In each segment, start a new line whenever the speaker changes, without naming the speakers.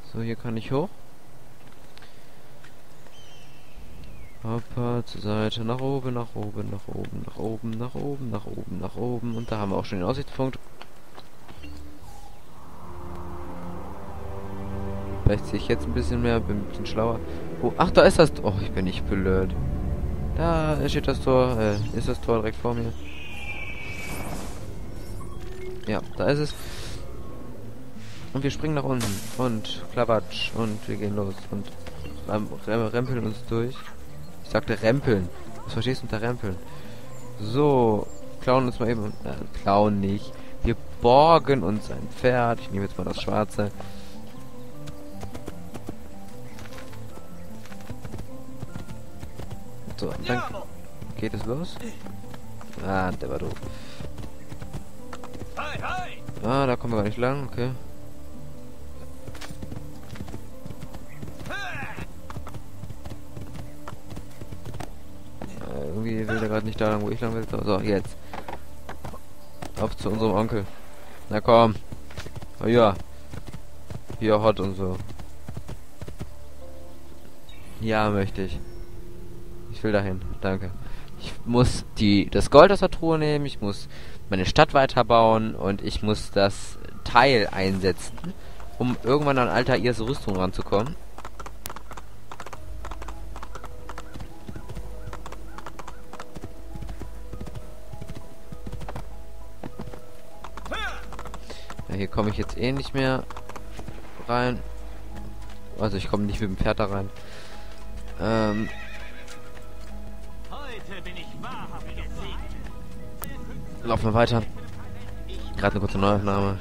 So, hier kann ich hoch. Hoppa, zur Seite, nach oben, nach oben, nach oben, nach oben, nach oben, nach oben, nach oben. Und da haben wir auch schon den Aussichtspunkt. Vielleicht sehe ich jetzt ein bisschen mehr, bin ein bisschen schlauer. Oh, ach, da ist das. Oh, ich bin nicht blöd. Da steht das Tor, ist das Tor direkt vor mir. Ja, da ist es. Und wir springen nach unten. Und Klabatsch. Und wir gehen los. Und rempeln uns durch. Ich sagte rempeln. Was verstehst du unter rempeln? So. Klauen uns mal eben. Klauen nicht. Wir borgen uns ein Pferd. Ich nehme jetzt mal das schwarze. So, und dann geht es los. Ah, der war doof. Ah, da kommen wir gar nicht lang, okay. Irgendwie will der gerade nicht da lang, wo ich lang will. So, jetzt. Auf zu unserem Onkel. Na komm. Oh ja. Hier hot und so. Ja, möchte ich. Ich will dahin. Danke. Ich muss das Gold aus der Truhe nehmen. Ich muss meine Stadt weiterbauen. Und ich muss das Teil einsetzen, um irgendwann an Altairs Rüstung ranzukommen. Ja, hier komme ich jetzt eh nicht mehr rein. Also ich komme nicht mit dem Pferd da rein. Laufen wir weiter. Gerade eine kurze Neuaufnahme.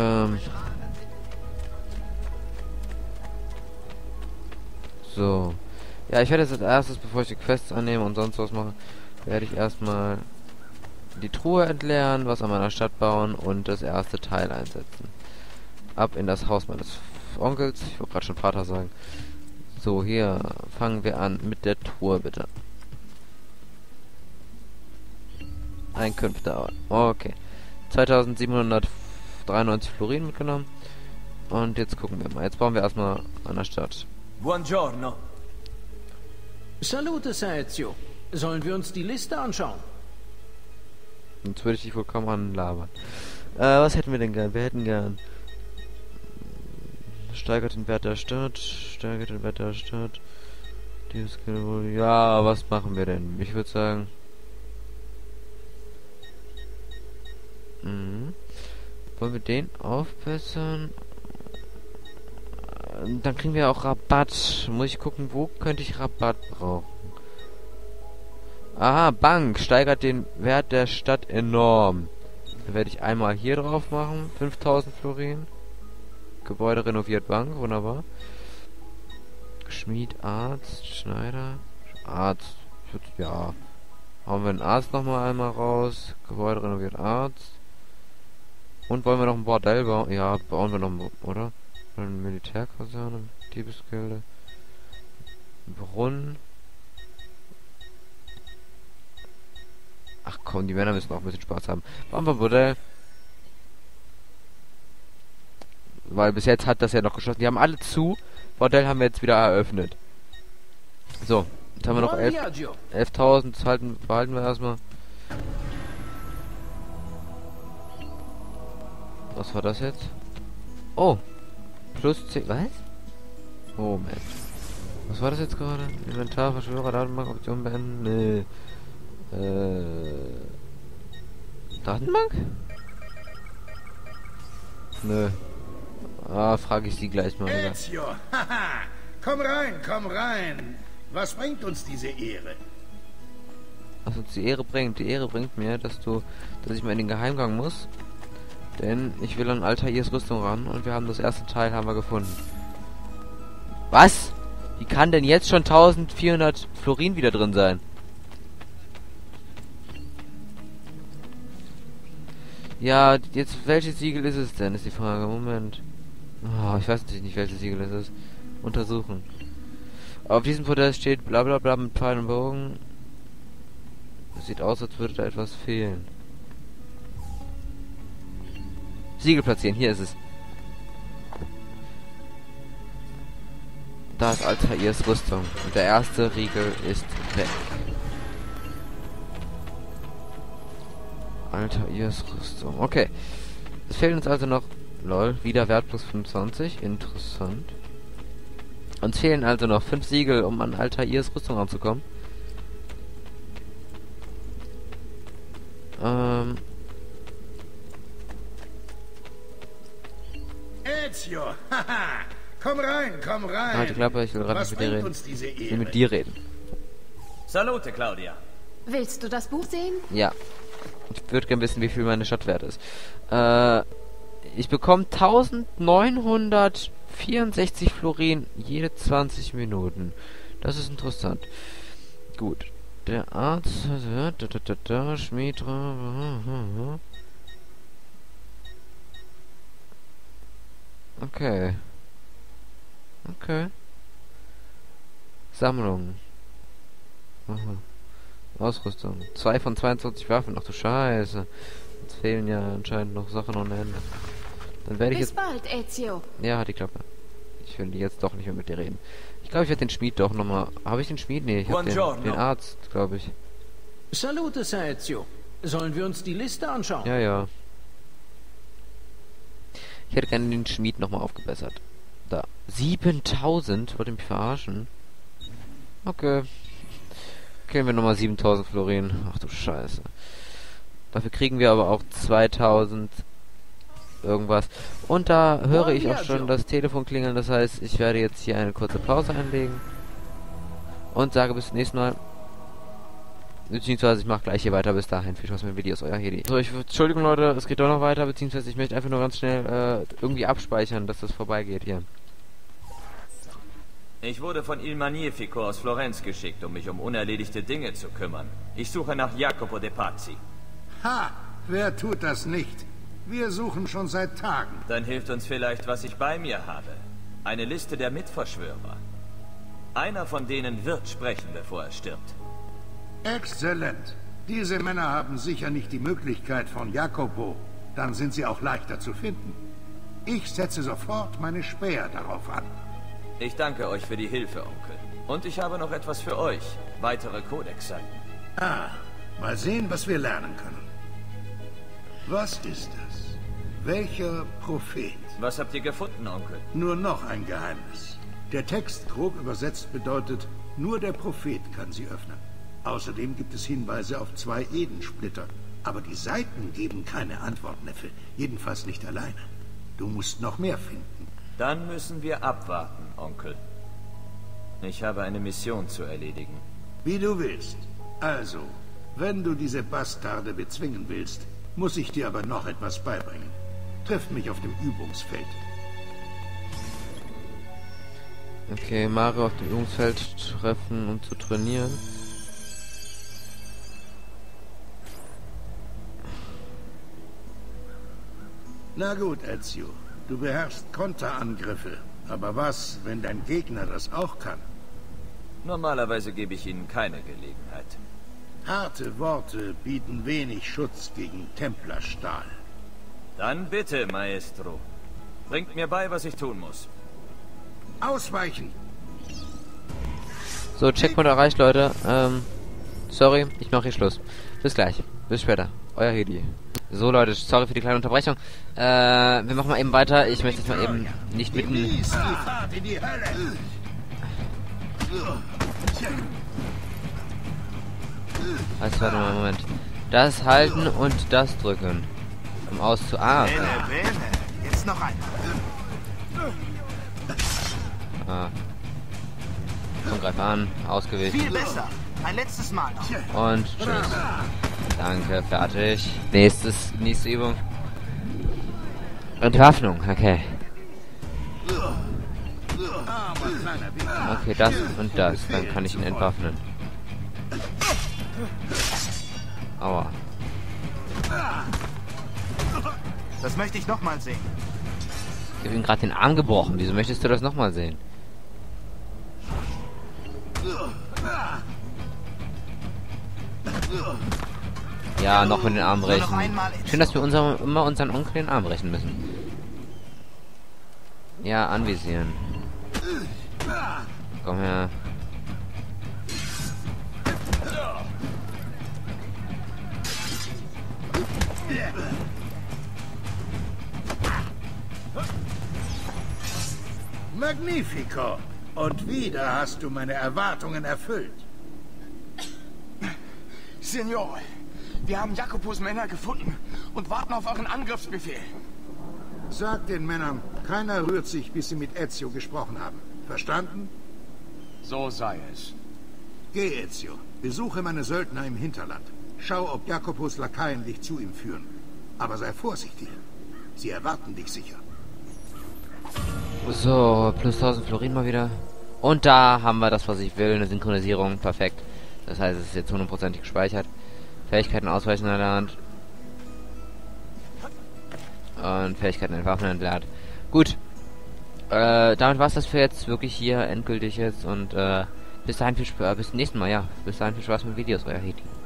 So. Ja, ich werde jetzt als erstes, bevor ich die Quests annehme und sonst was mache, werde ich erstmal die Truhe entleeren, was an meiner Stadt bauen und das erste Teil einsetzen. Ab in das Haus meines Onkels. Ich wollte gerade schon Vater sagen. So, hier fangen wir an mit der Truhe, bitte. Einkünfte. Okay. 2793 Florin mitgenommen. Und jetzt gucken wir mal. Jetzt bauen wir erstmal an der Stadt.
Buongiorno.
Salute, Sir Ezio. Sollen wir uns die Liste anschauen?
Jetzt würde ich dich wohl kaum anlabern. Was hätten wir denn gern? Wir hätten gern steigert den Wert der Stadt. Steigert den Wert der Stadt. Ja, was machen wir denn? Ich würde sagen... Wollen wir den aufbessern? Dann kriegen wir auch Rabatt. Muss ich gucken, wo könnte ich Rabatt brauchen? Aha, Bank steigert den Wert der Stadt enorm. Dann werde ich einmal hier drauf machen. 5000 Florin. Gebäude renoviert, Bank. Wunderbar. Schmied, Arzt, Schneider. Arzt. Ja. Hauen wir den Arzt nochmal einmal raus. Gebäude renoviert, Arzt. Und wollen wir noch ein Bordell bauen? Ja, bauen wir noch, oder? Eine Militärkaserne, Diebesgilde. Brunnen. Ach komm, die Männer müssen auch ein bisschen Spaß haben. Bauen wir ein Bordell. Weil bis jetzt hat das ja noch geschlossen. Die haben alle zu. Bordell haben wir jetzt wieder eröffnet. So, jetzt haben wir noch 11.000. Das behalten wir erstmal. Was war das jetzt? Oh. Plus 10. Was? Oh, Mensch. Was war das jetzt gerade? Inventar, Verschwörer, Datenbank, Option beenden. Nee. Datenbank? Nö. Ah, frage ich sie gleich mal.
Ezio, haha. Komm rein, komm rein. Was bringt uns diese Ehre?
Was uns die Ehre bringt? Die Ehre bringt mir, dass ich mal in den Geheimgang muss. Denn ich will an Altairs Rüstung ran und wir haben das erste Teil haben wir gefunden. Was? Wie kann denn jetzt schon 1400 Florin wieder drin sein? Ja, jetzt welches Siegel ist es denn, ist die Frage. Moment. Oh, ich weiß natürlich nicht, welches Siegel es ist. Untersuchen. Auf diesem Podest steht bla bla bla mit Pfeil und Bogen. Es sieht aus, als würde da etwas fehlen. Siegel platzieren, hier ist es. da ist Altairs Rüstung. Und der erste Riegel ist weg. Altairs Rüstung. Okay. Es fehlen uns also noch... Lol, wieder Wert plus 25. Interessant. Uns fehlen also noch 5 Siegel, um an Altairs Rüstung ranzukommen.
Ezio, haha! Komm rein, komm rein!
Halt die Klappe, ich will gerade
Was
nicht mit dir
bringt
reden.
uns diese
Ich will
Ehre?
mit dir reden.
Salute, Claudia.
Willst du das Buch sehen?
Ja. Ich würde gerne wissen, wie viel meine Stadt wert ist. Ich bekomme 1964 Florin jede 20 Minuten. Das ist interessant. Gut. Der Arzt... Schmied... Okay. Okay. Sammlung. Aha. Ausrüstung. 2 von 22 Waffen. Ach du Scheiße. Jetzt fehlen ja anscheinend noch Sachen ohne Ende. Dann werde ich
Bis
jetzt...
bald, Ezio.
Ja, hat die Klappe. Ich will jetzt doch nicht mehr mit dir reden. Ich glaube, ich werde den Schmied doch nochmal... Habe ich den Schmied? Nee, ich habe den Arzt, glaube ich.
Salute, Sir Ezio. Sollen wir uns die Liste anschauen?
Ja, ja. Ich hätte gerne den Schmied nochmal aufgebessert. Da. 7000? Wollt ihr mich verarschen? Okay. Kriegen wir nochmal 7000 Florin. Ach du Scheiße. Dafür kriegen wir aber auch 2000 irgendwas. Und da höre ich auch schon das Telefon klingeln. Das heißt, ich werde jetzt hier eine kurze Pause einlegen. Und sage bis zum nächsten Mal. Beziehungsweise ich mache gleich hier weiter. Bis dahin. Viel Spaß mit den Videos. Euer Hedi. So, Entschuldigung Leute, es geht doch noch weiter. Beziehungsweise ich möchte einfach nur ganz schnell irgendwie abspeichern, dass das vorbeigeht hier.
Ich wurde von Il Magnifico aus Florenz geschickt, um mich um unerledigte Dinge zu kümmern. Ich suche nach Jacopo de Pazzi.
Ha! Wer tut das nicht? Wir suchen schon seit Tagen.
Dann hilft uns vielleicht, was ich bei mir habe. Eine Liste der Mitverschwörer. Einer von denen wird sprechen, bevor er stirbt.
Exzellent. Diese Männer haben sicher nicht die Möglichkeit von Jacopo. Dann sind sie auch leichter zu finden. Ich setze sofort meine Späher darauf an.
Ich danke euch für die Hilfe, Onkel. Und ich habe noch etwas für euch. Weitere Kodexseiten.
Ah, mal sehen, was wir lernen können. Was ist es? Welcher Prophet?
Was habt ihr gefunden, Onkel?
Nur noch ein Geheimnis. Der Text, grob übersetzt, bedeutet, nur der Prophet kann sie öffnen. Außerdem gibt es Hinweise auf 2 Edensplitter. Aber die Seiten geben keine Antwort, Neffe. Jedenfalls nicht alleine. Du musst noch mehr finden.
Dann müssen wir abwarten, Onkel. Ich habe eine Mission zu erledigen.
Wie du willst. Also, wenn du diese Bastarde bezwingen willst, muss ich dir aber noch etwas beibringen. Triff mich auf dem Übungsfeld.
Okay, Mario auf dem Übungsfeld treffen, um zu trainieren.
Na gut, Ezio. Du beherrschst Konterangriffe. Aber was, wenn dein Gegner das auch kann?
Normalerweise gebe ich ihnen keine Gelegenheit.
Harte Worte bieten wenig Schutz gegen Templerstahl.
Dann bitte, Maestro. Bringt mir bei, was ich tun muss.
Ausweichen!
So, Checkpoint erreicht, Leute. Sorry, ich mache hier Schluss. Bis gleich. Bis später. Euer Hedi. So, Leute, sorry für die kleine Unterbrechung. Wir machen mal eben weiter. Ich möchte jetzt mal eben nicht mitten... Also, warte mal, Moment. Das halten und das drücken. Um auszu... Ah, okay.
Jetzt noch ein.
Ah. Und greif an. Ausgewichen.
Viel besser. Ein letztes Mal noch.
Und tschüss. Danke, fertig. Nächste Übung. Entwaffnung, okay. Okay, das und das. Dann kann ich ihn entwaffnen. Aua.
Das möchte ich noch mal sehen.
Ich habe ihm gerade den Arm gebrochen. Wieso möchtest du das nochmal sehen? Ja, noch mit den Arm brechen. Schön, dass wir immer unseren Onkel den Arm brechen müssen. Ja, anvisieren. Komm her.
Magnifico! Und wieder hast du meine Erwartungen erfüllt.
Signor, wir haben Jacopos Männer gefunden und warten auf euren Angriffsbefehl.
Sag den Männern, keiner rührt sich, bis sie mit Ezio gesprochen haben. Verstanden?
So sei es.
Geh, Ezio. Besuche meine Söldner im Hinterland. Schau, ob Jacopos Lakaien dich zu ihm führen. Aber sei vorsichtig. Sie erwarten dich sicher.
So, plus 1000 Florin mal wieder. Und da haben wir das, was ich will. Eine Synchronisierung. Perfekt. Das heißt, es ist jetzt 100%ig gespeichert. Fähigkeiten ausweichen erlernt. Und Fähigkeiten in Waffen entlernt. Gut. Damit war es das für jetzt wirklich hier endgültig jetzt. Und bis dahin bis zum nächsten Mal. Ja, bis dahin viel Spaß mit Videos. Euer Heti.